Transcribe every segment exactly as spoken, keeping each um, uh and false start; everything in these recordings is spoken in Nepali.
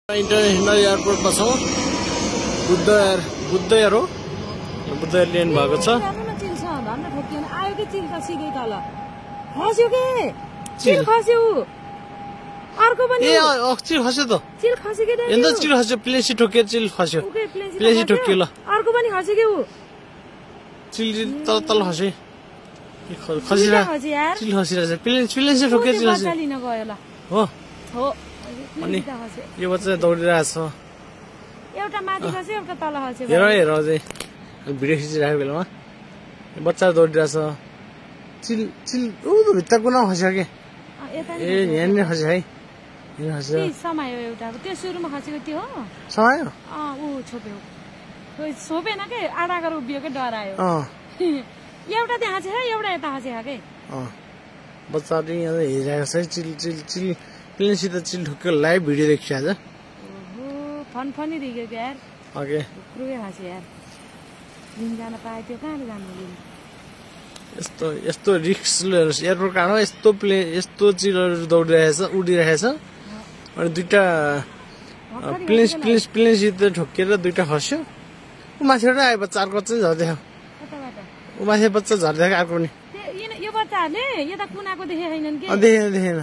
इंटरनेशनल एयरपोर्ट में छौं बुद्ध एयर बुद्ध एयर हो बुद्ध एयरलाइन भएको छ आयो के चिल त सिधै तल खस्यो के चिल खस्यो अर्को पनि ए चिल खस्यो त चिल खस्यो के एन्द चिल खस्यो प्लेसी ठोके चिल खस्यो प्लेसी ठोक्यो ल अर्को पनि खस्यो के उ चिल तल तल खस्यो खसिरा चिल खसिरा प्लेन प्लेसी ठोके चिल खस्यो लिन गयो ल हो हो अनि यो बच्चा दौडिरहेछ एउटा माथि खस्यो एउटा तल खस्यो हेर हेर अझै भिडियो खिचिरहेको बेलामा बच्चा दौडिरहेछ चिल चिल उ भित्र कुना खस्यो के ए यहाँ नि खस्यो है यहाँ खस्यो समायो एउटा त्यो सुरुमा खसेको त्यो हो समायो अ उ छोप्यो खोइ छोपेन के आडा गरेर उभियो के डरायो अ एउटा त्यहाँ छ एउटा यता खस्यो के अ बच्चाले यहाँ हेरिरहेको छ चिल चिल चिल प्लेनसित चिल ठोक्यो लाइभ भिडियो देखियो आज ओहो फन फनी दियो के यार ओके क्रुए खस्यो यार लिन जान पाए त्यो कहाँ जानु लिन यस्तो यस्तो रिस्क एयरपोर्ट काँडो यस्तो प्लेन यस्तो चिलहरू दौडिरहेछ उडिरहेछ अनि दुईटा प्लेन प्लेन प्लेनसित ठोकेर दुईटा खस्यो ऊ माथिबाट आयो बच्चा अर्को चाहिँ झर्दै ऊ माथि बच्चा झर्दै अर्को पनि यो बच्चाहरूले यता कुनाको देखे छैनन् के देखेन देखेन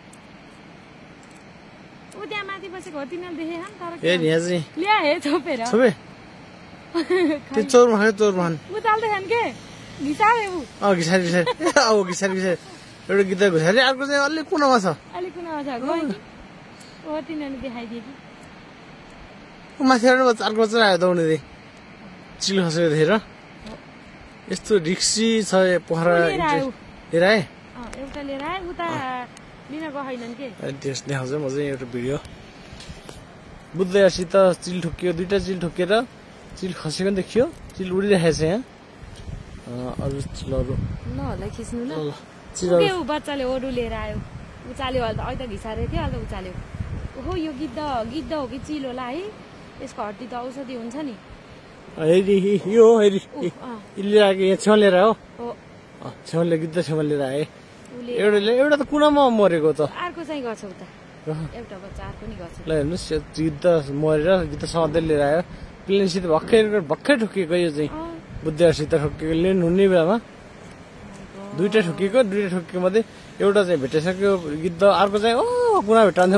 उ त्यहाँ माथि बसेको हो तिनीहरूले देखे हन तर ए यहाँ चाहिँ ल्या हे छोपेर छोपे त्यो चोर महान चोर महान उ चाल्दैछन् के घिसारे उ अँ घिसारी घिसारी औ घिसारी घिसारी एउटा गीत घिसारी अर्को चाहिँ अलि कुनामा छ अलि कुनामा छ गयो कि ओ तिनीहरूले देखाइदिए कि ऊ माथिबाट बच्चा अर्को चाहिँ आयो दौड्दै चिल खसेर देखेर यस्तो रिक्सी छ पोखरा लिएर आए एउटा लिएर आए उता लिन गएनन् के त्यस देखाउँछ म चाहिँ एउटा भिडियो बुद्ध एयरसित चिल ठोकियो दुईटा चिल ठोकेर चिल खसेको पनि देखियो चिल उडिरहेको छ यहाँ अरू चिलहरू ल होला खिच्नु ल चिलहरू ऊ बच्चाले ओडु लिएर आयो उचाल्यो अहिले त अहिले त घिसारे थियो अहिले त उचाल्यो ओहो यो गिद्ध गिद्ध हो कि चिल होला है यसको हड्डी त औषधि हुन्छ नि हेरी यो हेरी लिएर आएको यहाँ छेउ लिएर हो छेउले गिद्ध छेउमा लिएर आए एउटा एउटा त कुनामा मरेको त अर्को चाहिँ गर्छ उता एउटा बच्चा अर्को नि गर्छ ल हेर्नुहोस् यो गिद्ध मरेर गिद्ध सधैँ लिएर आयो प्लेनसित भर्खै भर्खै ठोकिएको यो चाहिँ बुद्ध एयरसित ठोकिएको ल्यान्ड हुने बेलामा दुईटा ठोकिएको दुईटा ठोकिएको मध्ये एउटा चाहिँ भेटिसक्यो गिद्ध अर्को चाहिँ ओ कुना भेट्टान्छ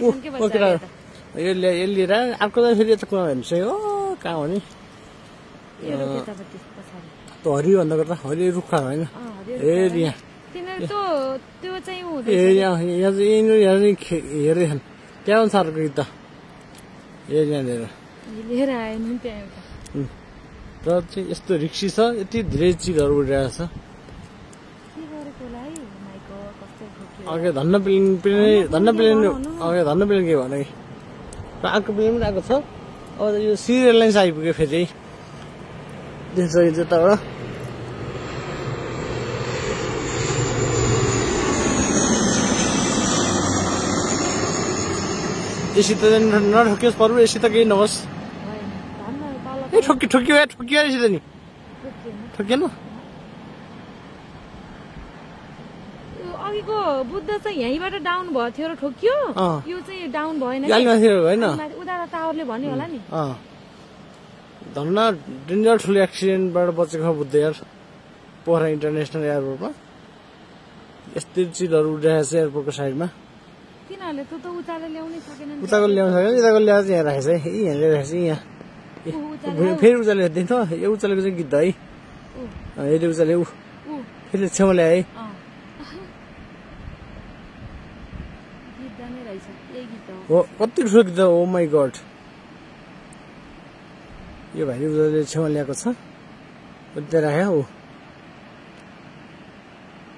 यो लिएर अर्को चाहिँ फेरि यता कुना हेर्नुहोस् है ओ कहाँ हो नि त हरियो भन्दा गर्दा हरियो रुखा होइन ए यहाँ ए यहाँ यहाँ चाहिँ यहाँ चाहिँ हेरे छन् त्यहाँ अनुसारको गीत त ए यहाँनिर लिएर आयो नि त्यहाँ एउटा र चाहिँ यस्तो रिक्सी छ यति धेरै चिलहरू उडिरहेको छ अघि धन्न प्लेन प्लेन धन्न प्लेन अघि धन्न प्लेन के भने र अर्को प्लेन पनि आएको छ अब यो सिरियल लाइन्स आइपुग्यो फेरि देख्छ त्यताबाट एसी त नठोकियोस् पर्व एसी त केही नहोस् ए ठोक्यो ठोक्यो या ठोकियो एसी त नि ठोकिएन अघिको बुद्ध चाहिँ यहीँबाट डाउन भयो थियो र ठोकियो यो चाहिँ डाउन भएन होइन उता टावरले भन्यो होला नि धन्न डेन्जर ठुलो एक्सिडेन्टबाट बचेको बुद्ध यार पोखरा इन्टरनेसनल एयरपोर्टमा यस्तै चिलहरू उडिरहेको छ एयरपोर्टको साइडमा तिनीहरूले त उचालेर ल्याउनै सकेन उताको ल्याउन सकेन यताको ल्याएर चाहिँ यहाँ राखेछ है यहाँ ल्याइरहेको छ यहाँ फेरि उचालेर देख्छ यो उचालेको चाहिँ गिद्ध है यसले उचाले ऊ फेरि छेउमा ल्याए है हो कति ठुलो गिद्ध ओ माई गड यो भाइले उचाले छेउमा ल्याएको छ त्यहाँ राख्यो ऊ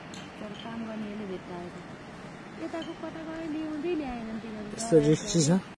यस्तो रिक्सी छ